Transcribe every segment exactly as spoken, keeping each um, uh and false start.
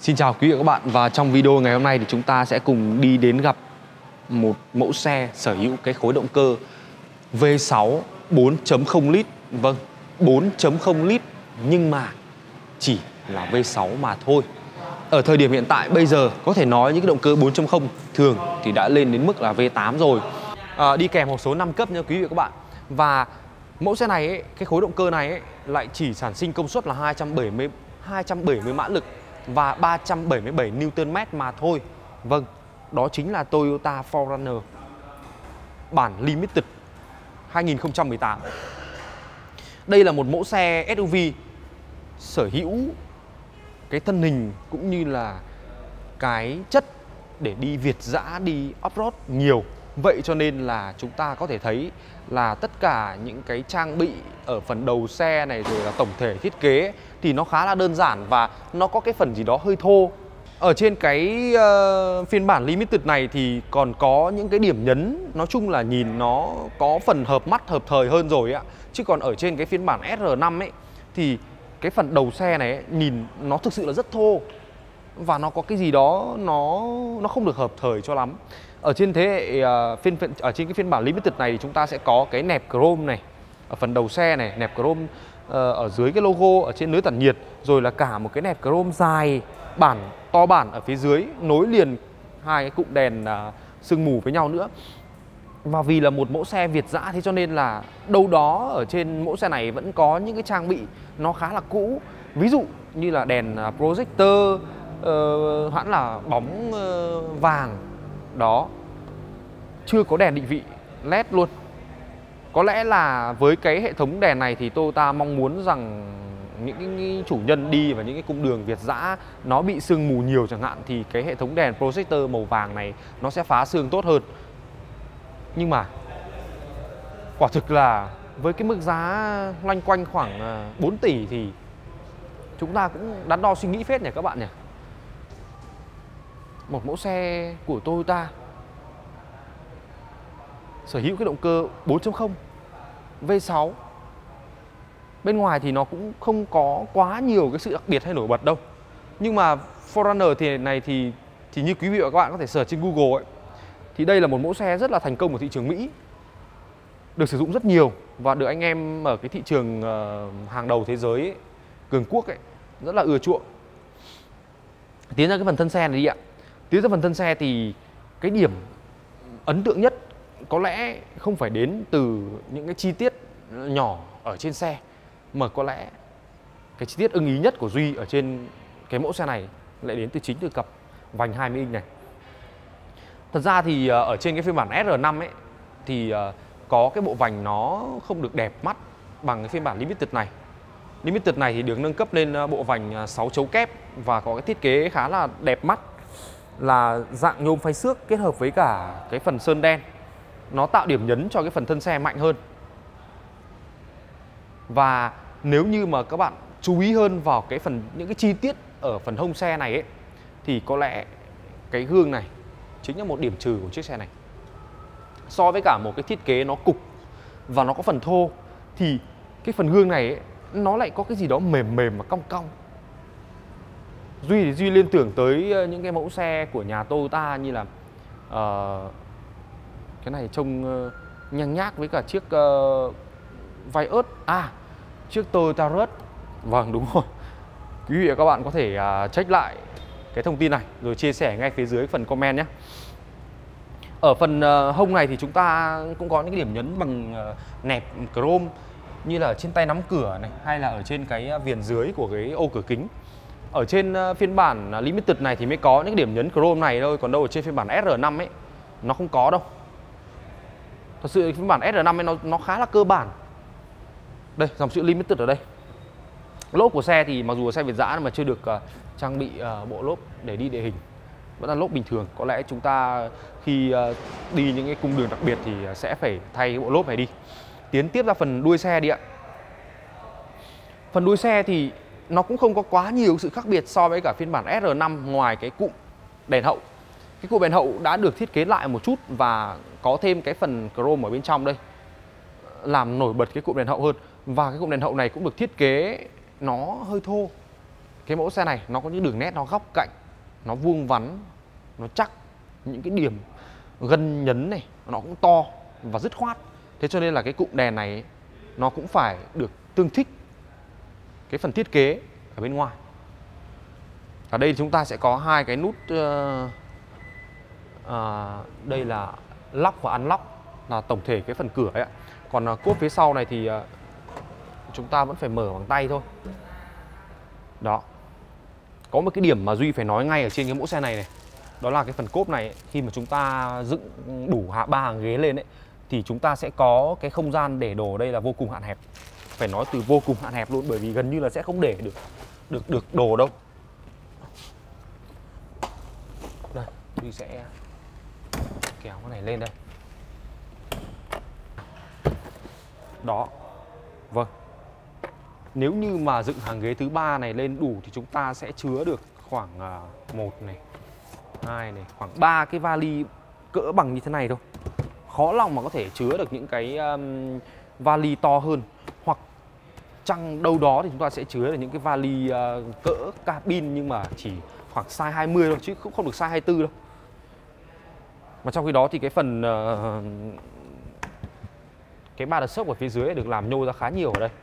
Xin chào quý vị và các bạn, và trong video ngày hôm nay thì chúng ta sẽ cùng đi đến gặp một mẫu xe sở hữu cái khối động cơ V sáu bốn chấm không lít. Vâng, bốn chấm không lít nhưng mà chỉ là V sáu mà thôi. Ở thời điểm hiện tại bây giờ có thể nói những cái động cơ bốn chấm không thường thì đã lên đến mức là V tám rồi. À, đi kèm hộp số năm cấp nha quý vị và các bạn. Và mẫu xe này ấy, cái khối động cơ này ấy, lại chỉ sản sinh công suất là hai trăm bảy mươi, hai trăm bảy mươi mã lực và ba trăm bảy mươi bảy Newton mét mà thôi. Vâng, đó chính là Toyota four runner bản Limited hai nghìn không trăm mười tám. Đây là một mẫu xe ét u vê sở hữu cái thân hình cũng như là cái chất để đi việt dã, đi off-road nhiều. Vậy cho nên là chúng ta có thể thấy là tất cả những cái trang bị ở phần đầu xe này rồi là tổng thể thiết kế thì nó khá là đơn giản và nó có cái phần gì đó hơi thô. Ở trên cái uh, phiên bản Limited này thì còn có những cái điểm nhấn nói chung là nhìn nó có phần hợp mắt, hợp thời hơn rồi ạ. Chứ còn ở trên cái phiên bản S R năm ấy thì cái phần đầu xe này ấy, nhìn nó thực sự là rất thô và nó có cái gì đó nó nó không được hợp thời cho lắm. Ở trên thế hệ uh, phiên ở trên cái phiên bản Limited này thì chúng ta sẽ có cái nẹp chrome này ở phần đầu xe này, nẹp chrome uh, ở dưới cái logo ở trên lưới tản nhiệt, rồi là cả một cái nẹp chrome dài bản to bản ở phía dưới nối liền hai cái cụm đèn uh, sương mù với nhau nữa. Và vì là một mẫu xe việt dã thế cho nên là đâu đó ở trên mẫu xe này vẫn có những cái trang bị nó khá là cũ. Ví dụ như là đèn projector, uh, hãng là bóng uh, vàng đó, chưa có đèn định vị led luôn. Có lẽ là với cái hệ thống đèn này thì Toyota mong muốn rằng những cái chủ nhân đi vào những cái cung đường việt dã nó bị sương mù nhiều chẳng hạn thì cái hệ thống đèn projector màu vàng này nó sẽ phá sương tốt hơn. Nhưng mà quả thực là với cái mức giá loanh quanh khoảng bốn tỷ thì chúng ta cũng đắn đo suy nghĩ phết nhỉ các bạn nhỉ. Một mẫu xe của Toyota sở hữu cái động cơ bốn chấm không V sáu, bên ngoài thì nó cũng không có quá nhiều cái sự đặc biệt hay nổi bật đâu. Nhưng mà four runner thì này thì thì như quý vị và các bạn có thể search trên Google ấy, thì đây là một mẫu xe rất là thành công ở thị trường Mỹ, được sử dụng rất nhiều và được anh em ở cái thị trường uh, hàng đầu thế giới ấy, cường quốc ấy, rất là ưa chuộng. Tiến ra cái phần thân xe này đi ạ. Tiến ra phần thân xe thì cái điểm ấn tượng nhất có lẽ không phải đến từ những cái chi tiết nhỏ ở trên xe, mà có lẽ cái chi tiết ưng ý nhất của Duy ở trên cái mẫu xe này lại đến từ chính từ cặp vành hai mươi inch này. Thật ra thì ở trên cái phiên bản S R năm ấy thì có cái bộ vành nó không được đẹp mắt bằng cái phiên bản Limited này. Limited này thì được nâng cấp lên bộ vành sáu chấu kép và có cái thiết kế khá là đẹp mắt là dạng nhôm phay xước kết hợp với cả cái phần sơn đen. Nó tạo điểm nhấn cho cái phần thân xe mạnh hơn. Và nếu như mà các bạn chú ý hơn vào cái phần những cái chi tiết ở phần hông xe này ấy, thì có lẽ cái gương này chính là một điểm trừ của chiếc xe này. So với cả một cái thiết kế nó cục và nó có phần thô thì cái phần gương này ấy, nó lại có cái gì đó mềm mềm và cong cong. Duy thì Duy liên tưởng tới những cái mẫu xe của nhà Toyota như là uh, cái này trông uh, nhang nhác với cả chiếc uh, Vios, à chiếc Toyota Rush. Vâng đúng rồi. Quý vị và các bạn có thể uh, check lại cái thông tin này rồi chia sẻ ngay phía dưới phần comment nhé. Ở phần uh, hông này thì chúng ta cũng có những cái điểm nhấn bằng uh, nẹp chrome như là ở trên tay nắm cửa này hay là ở trên cái viền dưới của cái ô cửa kính. Ở trên uh, phiên bản uh, Limited này thì mới có những điểm nhấn chrome này thôi, còn đâu ở trên phiên bản S R năm ấy nó không có đâu. Thật sự phiên bản S R năm ấy nó, nó khá là cơ bản. Đây, dòng chữ Limited ở đây. Lốp của xe thì mặc dù là xe việt dã mà chưa được uh, trang bị uh, bộ lốp để đi địa hình, vẫn là lốp bình thường. Có lẽ chúng ta khi uh, đi những cái cung đường đặc biệt thì sẽ phải thay cái bộ lốp này đi. Tiến tiếp ra phần đuôi xe đi ạ. Phần đuôi xe thì nó cũng không có quá nhiều sự khác biệt so với cả phiên bản S R năm ngoài cái cụm đèn hậu. Cái cụm đèn hậu đã được thiết kế lại một chút và có thêm cái phần chrome ở bên trong đây làm nổi bật cái cụm đèn hậu hơn. Và cái cụm đèn hậu này cũng được thiết kế nó hơi thô. cái mẫu xe này nó có những đường nét nó góc cạnh, nó vuông vắn, nó chắc, những cái điểm gân nhấn này nó cũng to và dứt khoát. Thế cho nên là cái cụm đèn này ấy, nó cũng phải được tương thích cái phần thiết kế ở bên ngoài. Ở đây chúng ta sẽ có hai cái nút uh, uh, đây là lock và unlock, là tổng thể cái phần cửa ấy ạ. Còn uh, cốp phía sau này thì uh, chúng ta vẫn phải mở bằng tay thôi. Đó. Có một cái điểm mà Duy phải nói ngay ở trên cái mẫu xe này này, đó là cái phần cốp này ấy, khi mà chúng ta dựng đủ hạ ba hàng ghế lên ấy, thì chúng ta sẽ có cái không gian để đồ đây là vô cùng hạn hẹp. Phải nói từ vô cùng hạn hẹp luôn, bởi vì gần như là sẽ không để được được được đồ đâu. Đây, Duy sẽ kéo cái này lên đây. Đó. Vâng. Nếu như mà dựng hàng ghế thứ ba này lên đủ thì chúng ta sẽ chứa được khoảng uh, một này, hai này, khoảng ba cái vali cỡ bằng như thế này thôi. Khó lòng mà có thể chứa được những cái um, vali to hơn, hoặc chăng đâu đó thì chúng ta sẽ chứa được những cái vali uh, cỡ cabin nhưng mà chỉ khoảng size hai mươi thôi, chứ cũng không được size hai mươi tư đâu. Mà trong khi đó thì cái phần uh, cái ba đợt sốc ở phía dưới được làm nhô ra khá nhiều ở đây.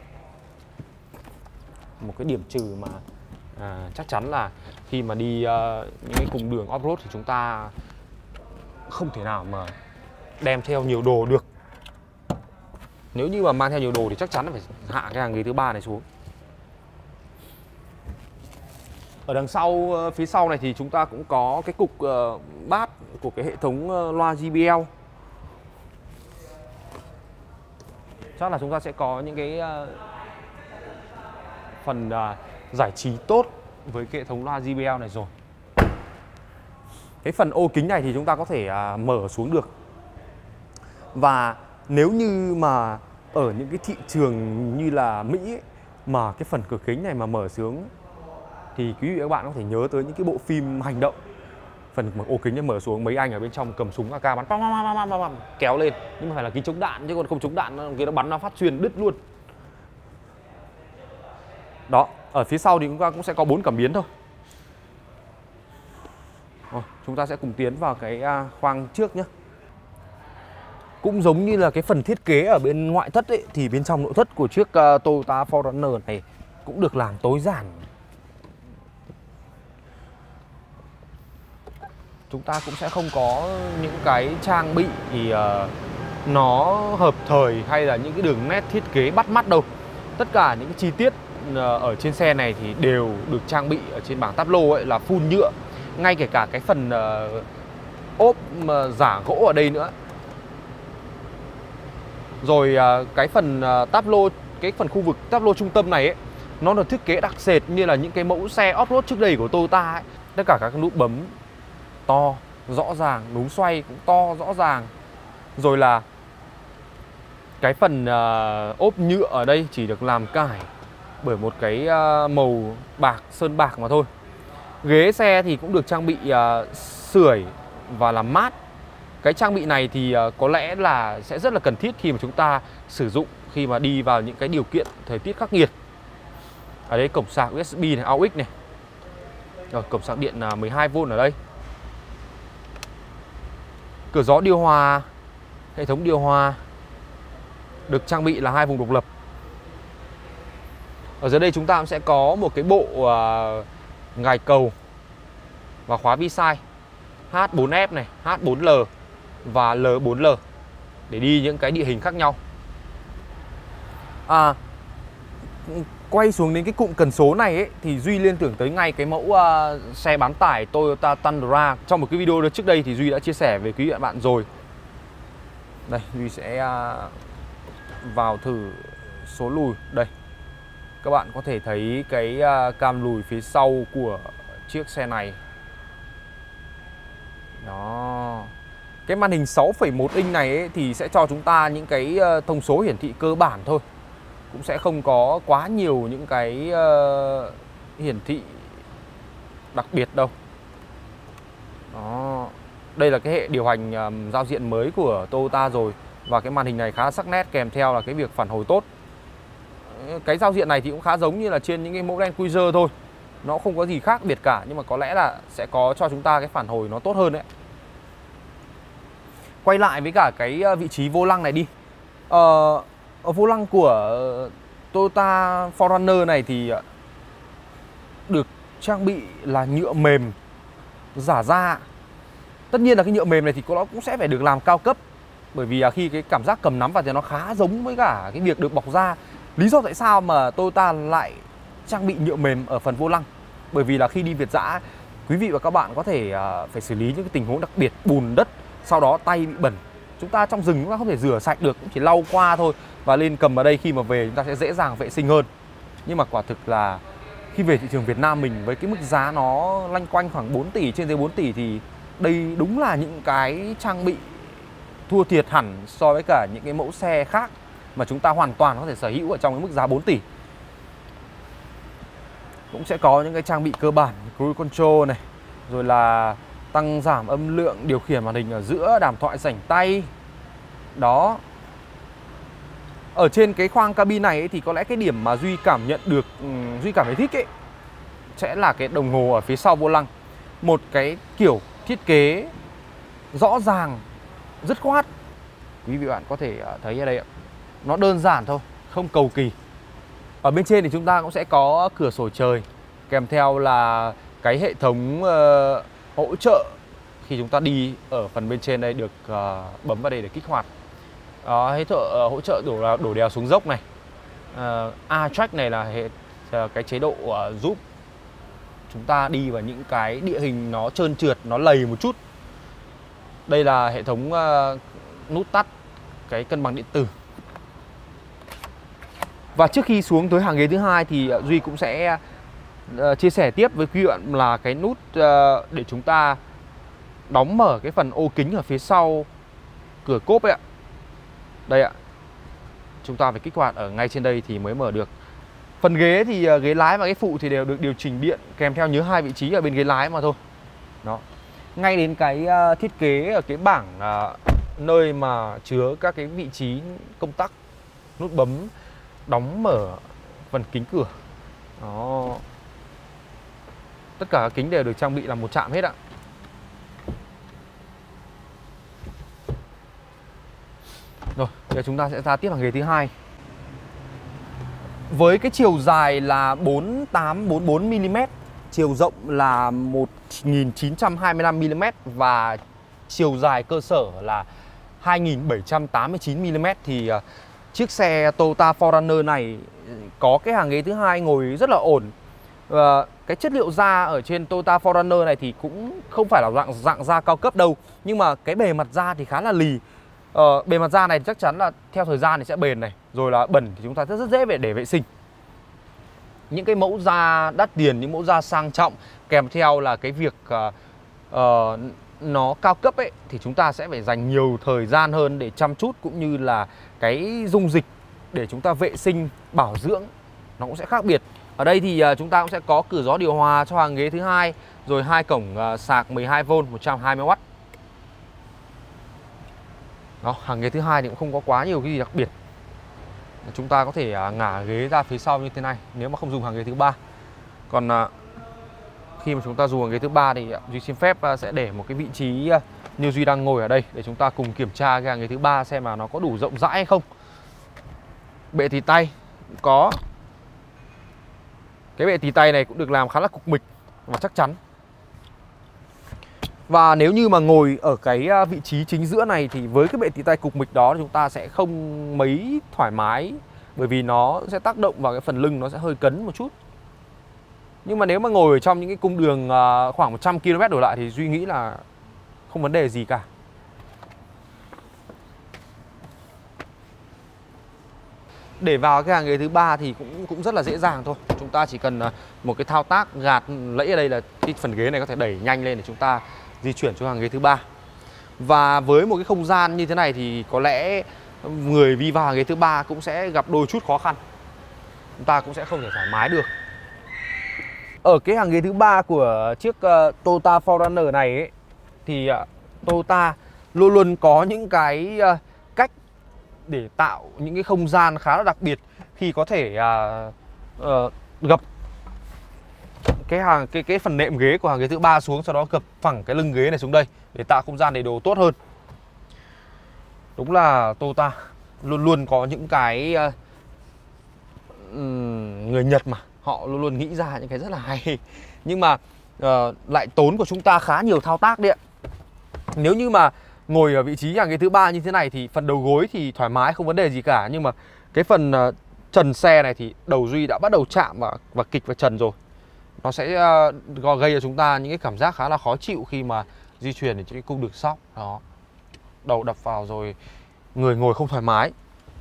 Một cái điểm trừ mà à, chắc chắn là khi mà đi uh, những cái cung đường off-road thì chúng ta không thể nào mà đem theo nhiều đồ được. Nếu như mà mang theo nhiều đồ thì chắc chắn là phải hạ cái hàng ghế thứ ba này xuống. Ở đằng sau, phía sau này thì chúng ta cũng có cái cục uh, bát của cái hệ thống uh, loa gi bê lờ. Chắc là chúng ta sẽ có những cái uh, phần uh, giải trí tốt với cái hệ thống loa gi bê lờ này rồi. Cái phần ô kính này thì chúng ta có thể uh, mở xuống được. Và nếu như mà ở những cái thị trường như là Mỹ ấy, mà cái phần cửa kính này mà mở xuống thì quý vị và các bạn có thể nhớ tới những cái bộ phim hành động. Phần ô kính này mở xuống, mấy anh ở bên trong cầm súng a ca bắn pam, pam, pam, pam, pam, kéo lên, nhưng mà phải là kính chống đạn, chứ còn không chống đạn cái nó bắn nó phát xuyên đứt luôn. Đó, ở phía sau thì chúng ta cũng sẽ có bốn cảm biến thôi. Rồi, chúng ta sẽ cùng tiến vào cái khoang trước nhé. Cũng giống như là cái phần thiết kế ở bên ngoại thất ấy, thì bên trong nội thất của chiếc uh, Toyota four runner này cũng được làm tối giản. Chúng ta cũng sẽ không có những cái trang bị thì, uh, nó hợp thời hay là những cái đường nét thiết kế bắt mắt đâu. Tất cả những cái chi tiết uh, ở trên xe này thì đều được trang bị ở trên bảng táp lô ấy là full nhựa. Ngay kể cả cái phần uh, ốp uh, giả gỗ ở đây nữa. Rồi uh, cái phần uh, táp lô, cái phần khu vực táp lô trung tâm này ấy, nó được thiết kế đặc sệt như là những cái mẫu xe off-road trước đây của Toyota ấy. Tất cả các nút bấm to, rõ ràng, núm xoay cũng to, rõ ràng. Rồi là cái phần uh, ốp nhựa ở đây chỉ được làm cải bởi một cái uh, màu bạc, sơn bạc mà thôi. Ghế xe thì cũng được trang bị uh, sưởi và làm mát. Cái trang bị này thì uh, có lẽ là sẽ rất là cần thiết khi mà chúng ta sử dụng khi mà đi vào những cái điều kiện thời tiết khắc nghiệt. Ở đây cổng sạc u ét bê này, a u ích này. Rồi, cổng sạc điện uh, mười hai vôn ở đây. Cửa gió điều hòa, hệ thống điều hòa được trang bị là hai vùng độc lập. Ở dưới đây chúng ta cũng sẽ có một cái bộ uh, ngài cầu và khóa vi sai hát bốn ép này, hát bốn lờ và lờ bốn lờ để đi những cái địa hình khác nhau. À, quay xuống đến cái cụm cần số này ấy, thì Duy liên tưởng tới ngay cái mẫu uh, xe bán tải Toyota Tundra. Trong một cái video trước đây thì Duy đã chia sẻ về quý vị và bạn rồi. Đây, Duy sẽ uh, vào thử số lùi. Đây, các bạn có thể thấy cái uh, cam lùi phía sau của chiếc xe này. Đó. Cái màn hình sáu phẩy một inch này ấy, thì sẽ cho chúng ta những cái uh, thông số hiển thị cơ bản thôi. Cũng sẽ không có quá nhiều những cái uh, hiển thị đặc biệt đâu. Đó. Đây là cái hệ điều hành um, giao diện mới của Toyota rồi. Và cái màn hình này khá sắc nét, kèm theo là cái việc phản hồi tốt. Cái giao diện này thì cũng khá giống như là trên những cái mẫu Land Cruiser thôi. nó không có gì khác biệt cả, nhưng mà có lẽ là sẽ có cho chúng ta cái phản hồi nó tốt hơn đấy. Quay lại với cả cái vị trí vô lăng này đi. Ờ, vô lăng của Toyota phô răn nơ này thì được trang bị là nhựa mềm giả da. Tất nhiên là cái nhựa mềm này thì nó cũng sẽ phải được làm cao cấp, bởi vì khi cái cảm giác cầm nắm vào thì nó khá giống với cả cái việc được bọc da. Lý do tại sao mà Toyota lại trang bị nhựa mềm ở phần vô lăng? Bởi vì là khi đi Việt dã, quý vị và các bạn có thể uh, phải xử lý những cái tình huống đặc biệt, bùn đất, sau đó tay bị bẩn. Chúng ta trong rừng chúng ta không thể rửa sạch được, cũng chỉ lau qua thôi và lên cầm ở đây, khi mà về chúng ta sẽ dễ dàng vệ sinh hơn. Nhưng mà quả thực là khi về thị trường Việt Nam mình với cái mức giá nó loanh quanh khoảng bốn tỷ, trên dưới bốn tỷ, thì đây đúng là những cái trang bị thua thiệt hẳn so với cả những cái mẫu xe khác mà chúng ta hoàn toàn có thể sở hữu ở trong cái mức giá bốn tỷ. Cũng sẽ có những cái trang bị cơ bản, cruise control này, rồi là tăng giảm âm lượng, điều khiển màn hình ở giữa, đàm thoại rảnh tay. Đó. Ở trên cái khoang cabin này ấy, thì có lẽ cái điểm mà Duy cảm nhận được, um, Duy cảm thấy thích ấy, sẽ là cái đồng hồ ở phía sau vô lăng. Một cái kiểu thiết kế rõ ràng, dứt khoát. Quý vị bạn có thể thấy ở đây ạ. Nó đơn giản thôi, không cầu kỳ. Ở bên trên thì chúng ta cũng sẽ có cửa sổ trời, kèm theo là cái hệ thống uh, hỗ trợ khi chúng ta đi ở phần bên trên đây, được uh, bấm vào đây để kích hoạt. Đó, hệ trợ uh, hỗ trợ đổ đổ đèo xuống dốc này. Uh, A-Track này là hệ uh, cái chế độ uh, giúp chúng ta đi vào những cái địa hình nó trơn trượt, nó lầy một chút. Đây là hệ thống uh, nút tắt cái cân bằng điện tử. Và trước khi xuống tới hàng ghế thứ hai thì uh, Duy cũng sẽ uh, chia sẻ tiếp với quý bạn là cái nút uh, để chúng ta đóng mở cái phần ô kính ở phía sau cửa cốp ấy ạ. Đây ạ. Chúng ta phải kích hoạt ở ngay trên đây thì mới mở được. Phần ghế thì uh, ghế lái và ghế phụ thì đều được điều chỉnh điện, kèm theo nhớ hai vị trí ở bên ghế lái mà thôi. Đó. Ngay đến cái uh, thiết kế ở cái bảng uh, nơi mà chứa các cái vị trí công tắc, nút bấm đóng mở phần kính cửa. Đó. Tất cả các kính đều được trang bị là một chạm hết ạ. Rồi, giờ chúng ta sẽ ra tiếp hàng ghế thứ hai. Với cái chiều dài là bốn tám bốn bốn mi li mét, chiều rộng là một nghìn chín trăm hai mươi lăm mi li mét và chiều dài cơ sở là hai nghìn bảy trăm tám mươi chín mi li mét, thì uh, chiếc xe Toyota phô răn nơ này có cái hàng ghế thứ hai ngồi rất là ổn. Và cái chất liệu da ở trên Toyota phô răn nơ này thì cũng không phải là dạng dạng da cao cấp đâu, nhưng mà cái bề mặt da thì khá là lì. Ờ, bề mặt da này chắc chắn là theo thời gian thì sẽ bền này, rồi là bẩn thì chúng ta rất rất dễ về để vệ sinh. Những cái mẫu da đắt tiền, những mẫu da sang trọng, kèm theo là cái việc uh, uh, nó cao cấp ấy, thì chúng ta sẽ phải dành nhiều thời gian hơn để chăm chút, cũng như là cái dung dịch để chúng ta vệ sinh, bảo dưỡng nó cũng sẽ khác biệt. Ở đây thì uh, chúng ta cũng sẽ có cửa gió điều hòa cho hàng ghế thứ hai, rồi hai cổng uh, sạc mười hai vôn một trăm hai mươi oát. Đó, hàng ghế thứ hai thì cũng không có quá nhiều cái gì đặc biệt. Chúng ta có thể uh, ngả ghế ra phía sau như thế này nếu mà không dùng hàng ghế thứ ba. Còn uh, khi mà chúng ta dùng hàng ghế thứ ba thì uh, Duy xin phép uh, sẽ để một cái vị trí uh, như Duy đang ngồi ở đây để chúng ta cùng kiểm tra cái hàng ghế thứ ba xem là nó có đủ rộng rãi hay không. Bệ tì tay cũng có. Cái bệ tì tay này cũng được làm khá là cục mịch và chắc chắn. Và nếu như mà ngồi ở cái vị trí chính giữa này thì với cái bệ tì tay cục mịch đó thì chúng ta sẽ không mấy thoải mái, bởi vì nó sẽ tác động vào cái phần lưng, nó sẽ hơi cấn một chút. Nhưng mà nếu mà ngồi ở trong những cái cung đường khoảng một trăm ki lô mét đổ lại thì Duy nghĩ là không vấn đề gì cả. Để vào cái hàng ghế thứ ba thì cũng cũng rất là dễ dàng thôi. Chúng ta chỉ cần một cái thao tác gạt lẫy ở đây là cái phần ghế này có thể đẩy nhanh lên để chúng ta di chuyển xuống hàng ghế thứ ba. Và với một cái không gian như thế này thì có lẽ người đi vào hàng ghế thứ ba cũng sẽ gặp đôi chút khó khăn. Chúng ta cũng sẽ không thể thoải mái được. Ở cái hàng ghế thứ ba của chiếc uh, Toyota phô răn nơ này ấy, thì uh, Toyota luôn luôn có những cái uh, cách để tạo những cái không gian khá là đặc biệt khi có thể uh, uh, gập cái hàng cái cái phần nệm ghế của hàng ghế thứ ba xuống, sau đó gập phẳng cái lưng ghế này xuống đây để tạo không gian để đồ tốt hơn. Đúng là Toyota luôn luôn có những cái uh, người Nhật mà họ luôn luôn nghĩ ra những cái rất là hay, nhưng mà uh, lại tốn của chúng ta khá nhiều thao tác đấy ạ. Nếu như mà ngồi ở vị trí hàng ghế thứ ba như thế này thì phần đầu gối thì thoải mái, không vấn đề gì cả, nhưng mà cái phần uh, trần xe này thì đầu Duy đã bắt đầu chạm và, và kịch vào trần rồi. Nó sẽ uh, gây cho chúng ta những cái cảm giác khá là khó chịu khi mà di chuyển ở trên cung đường sóc đó. Đầu đập vào rồi người ngồi không thoải mái.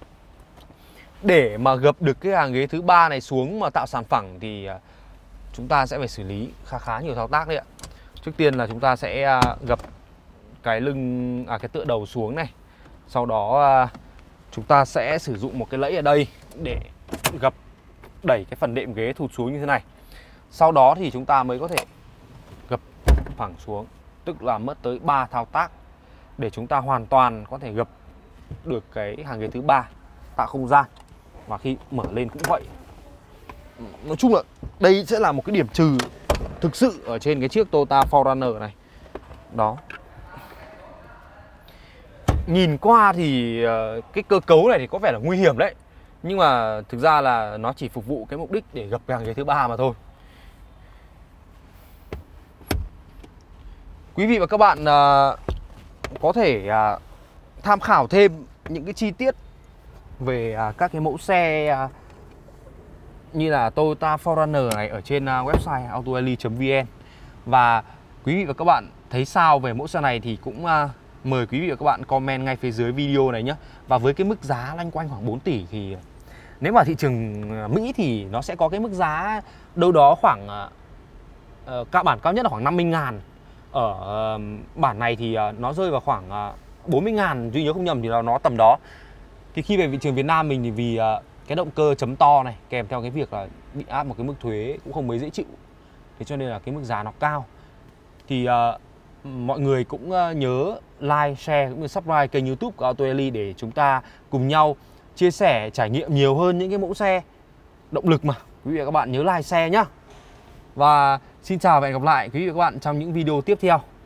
Để mà gập được cái hàng ghế thứ ba này xuống mà tạo sàn phẳng thì uh, chúng ta sẽ phải xử lý khá khá nhiều thao tác đấy ạ. Trước tiên là chúng ta sẽ uh, gập cái lưng à cái tựa đầu xuống này. Sau đó uh, chúng ta sẽ sử dụng một cái lẫy ở đây để gập đẩy cái phần đệm ghế thụt xuống như thế này. Sau đó thì chúng ta mới có thể gập phẳng xuống, tức là mất tới ba thao tác để chúng ta hoàn toàn có thể gập được cái hàng ghế thứ ba, tạo không gian. Và khi mở lên cũng vậy. Nói chung là đây sẽ là một cái điểm trừ thực sự ở trên cái chiếc Toyota phờ rờ rờ này. Đó. Nhìn qua thì cái cơ cấu này thì có vẻ là nguy hiểm đấy, nhưng mà thực ra là nó chỉ phục vụ cái mục đích để gập hàng ghế thứ ba mà thôi. Quý vị và các bạn uh, có thể uh, tham khảo thêm những cái chi tiết về uh, các cái mẫu xe uh, như là Toyota phờ rờ rờ này ở trên uh, website autodaily chấm vn. Và quý vị và các bạn thấy sao về mẫu xe này thì cũng uh, mời quý vị và các bạn comment ngay phía dưới video này nhé. Và với cái mức giá loanh quanh khoảng bốn tỷ thì nếu mà thị trường Mỹ thì nó sẽ có cái mức giá đâu đó khoảng uh, các bản cao nhất là khoảng năm mươi ngàn. Ở uh, bản này thì uh, nó rơi vào khoảng uh, bốn mươi ngàn, Duy nhớ không nhầm thì là nó tầm đó. Thì khi về thị trường Việt Nam mình thì vì uh, cái động cơ chấm to này kèm theo cái việc là bị áp một cái mức thuế cũng không mấy dễ chịu, thế cho nên là cái mức giá nó cao. Thì uh, mọi người cũng uh, nhớ like, share cũng như subscribe kênh YouTube của Autodaily để chúng ta cùng nhau chia sẻ trải nghiệm nhiều hơn những cái mẫu xe động lực mà. Quý vị và các bạn nhớ like, share nhá. Và xin chào và hẹn gặp lại quý vị và các bạn trong những video tiếp theo.